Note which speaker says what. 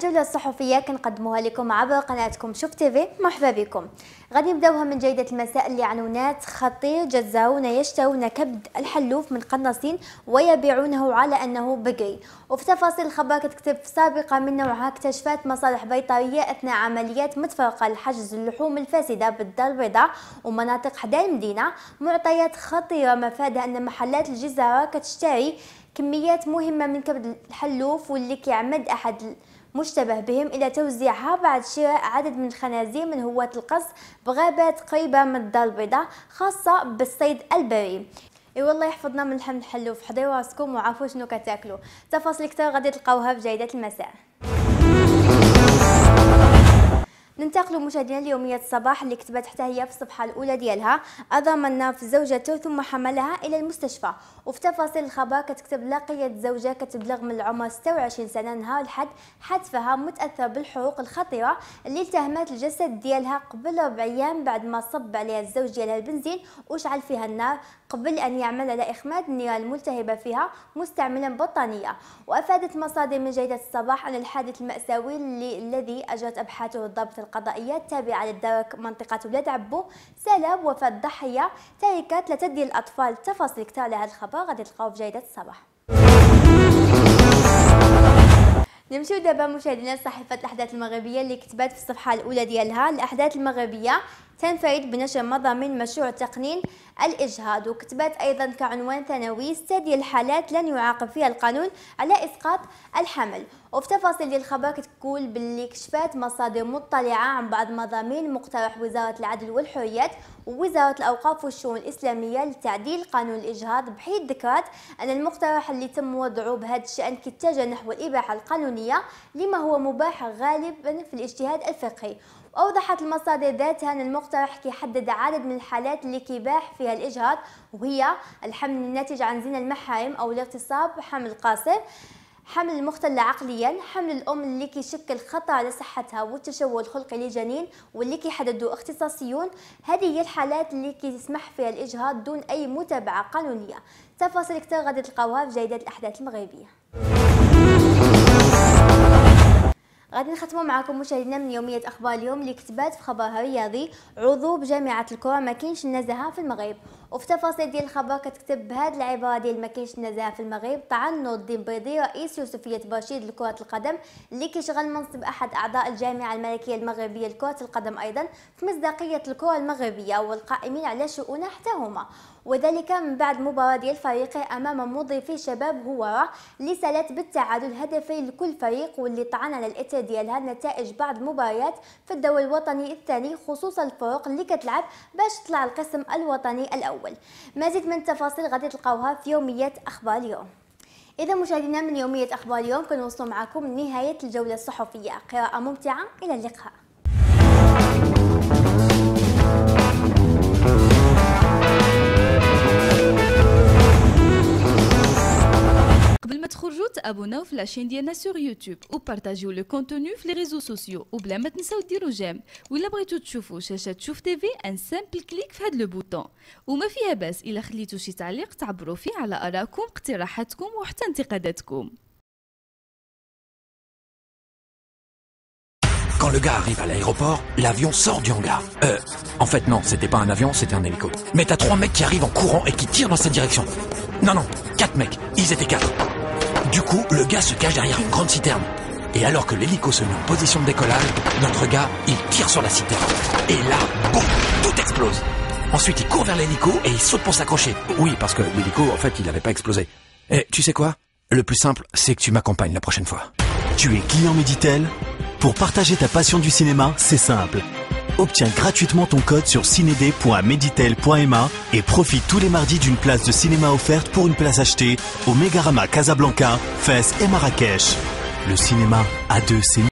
Speaker 1: الجولة الصحفية كنقدموها لكم عبر قناتكم شوف تيفي. مرحبا بكم. غادي نبداوها من جريدة المساء اللي عنونات خطير: جزاؤون يشترون كبد الحلوف من قناصين ويبيعونه على انه بقري. وفي تفاصيل الخبر كتكتب: سابقة من نوعها اكتشفت مصالح بيطرية اثناء عمليات متفرقة لحجز اللحوم الفاسدة بالدار البيضاء ومناطق حدا المدينة. معطيات خطيرة مفادها ان محلات الجزارة كتشتري كميات مهمة من كبد الحلوف، واللي كيعمد أحد مشتبه بهم إلى توزيعها بعد شراء عدد من الخنازير من هواة القص بغابات قريبة من الدار البيضاء خاصة بالصيد البري. اي والله يحفظنا من لحم الحلوف. حضروا راسكم وعرفوا شنو كتاكلوا. تفاصيل كثر غادي تلقاوها في جريدة المساء. ننتقلوا مشاهدينا ليومية الصباح اللي كتبت حتى هي في الصفحة الأولى ديالها: أضام الناف زوجته ثم حملها إلى المستشفى. وفي تفاصيل الخبر كتكتب: لقيت زوجة كتبلغ من العمر 26 سنة نهار الحد حتفها متأثرة بالحروق الخطيرة اللي التهمت الجسد ديالها قبل 4 أيام بعد ما صب عليها الزوج ديالها البنزين وشعل فيها النار قبل أن يعمل على إخماد النيران الملتهبة فيها مستعملا بطانية. وأفادت مصادر من جريدة الصباح أن الحادث المأساوي الذي أجرت أبحاثه الضابط القضائية التابعة للدرك منطقة ولاد عبو سبب وفاة الضحية تاركة 3 ديال الأطفال. تفاصيل كتار لهذا الخبر غادي تلقاوه في جريدة الصباح. نمشيو دابا مشاهدينا لصحيفة الأحداث المغربية اللي كتبت في الصفحة الأولى ديالها: الأحداث المغربية تنفرد بنشر مضامين مشروع تقنين الإجهاض. وكتبت أيضا كعنوان ثانوي: 6 ديال الحالات لن يعاقب فيها القانون على إسقاط الحمل. وفي تفاصيل ديال الخبر كتقول باللي كشفات مصادر مطلعة عن بعض مضامين مقترح وزارة العدل والحريات ووزارة الأوقاف والشؤون الإسلامية لتعديل قانون الإجهاض، بحيث ذكرت أن المقترح اللي تم وضعه بهذا الشأن كيتجه نحو الإباحة القانونية لما هو مباح غالبا في الاجتهاد الفقهي. وأوضحت المصادر ذاتها أن المقترح كيحدد عدد من الحالات اللي كيباح فيها الإجهاض، وهي الحمل الناتج عن زنا المحارم أو الاغتصاب، حمل قاصر، حمل المختل عقليا، حمل الأم اللي كيشكل خطر على صحتها والتشوه الخلقي للجنين واللي كيحددوا اختصاصيون. هذه هي الحالات اللي كيسمح فيها الإجهاض دون أي متابعة قانونية. تفاصيل كتير غادي تلقاوها في جريدة الأحداث المغربية. غادي نختموا معكم مشاهدينا من يومية أخبار اليوم اللي كتبات في خبرها الرياضي: عضو بجامعة الكرة ما كاينش النزاهة في المغرب. وفي تفاصيل ديال الخبر كتكتب بهذه العبارة ديال ما كاينش النزاهة في المغرب طعن نور الدين بيضي رئيس يوسفية برشيد لكرة القدم اللي كيشغل منصب أحد أعضاء الجامعة الملكية المغربية لكرة القدم أيضا في مصداقية الكرة المغربية والقائمين على شؤونها حتى هما، وذلك من بعد مباراة ديال فريقه أمام مضيفي شباب هوارة اللي سالت بالتعادل هدفين لكل فريق، واللي طعن على الإثر ديالها نتائج بعض المباريات في الدوري الوطني الثاني، خصوصا الفرق اللي كتلعب باش تطلع القسم الوطني الأول. مزيد من التفاصيل غادي تلقاوها في يومية أخبار اليوم. إذا مشاهدينا من يومية أخبار اليوم كنوصلوا معكم لنهاية الجولة الصحفية. قراءة ممتعة، إلى اللقاء.
Speaker 2: قبل ما تخرجوا تابوناو في لاشين ديالنا سور يوتيوب وبارطاجيو لو كونتوني في لي ريزو سوسيو، وبلا ما تنساو ديروا جيم. ولا بغيتو تشوفوا شاشه شوف تيفي ان سامبل كليك في هذا لو بوطون. وما فيها باس الا خليتو شي تعليق تعبروا فيه على ارائكم اقتراحاتكم وحتى انتقاداتكم.
Speaker 3: Quand le gars arrive à l'aéroport, l'avion sort du hangar. En fait non, c'était pas un avion, c'était un hélico. Mais t'as 3 mecs qui arrivent en courant et qui tirent dans cette direction. Non, 4 mecs, ils étaient 4. Du coup, le gars se cache derrière une grande citerne. Et alors que l'hélico se met en position de décollage, notre gars, il tire sur la citerne. Et là, boum, tout explose. Ensuite, il court vers l'hélico et il saute pour s'accrocher. Oui, parce que l'hélico, en fait, il avait pas explosé. Et tu sais quoi? Le plus simple, c'est que tu m'accompagnes la prochaine fois.
Speaker 4: Tu es client Meditel? Pour partager ta passion du cinéma, c'est simple. Obtiens gratuitement ton code sur cinédé.meditel.ma et profite tous les mardis d'une place de cinéma offerte pour une place achetée au Megarama Casablanca, Fès et Marrakech. Le cinéma à deux, c'est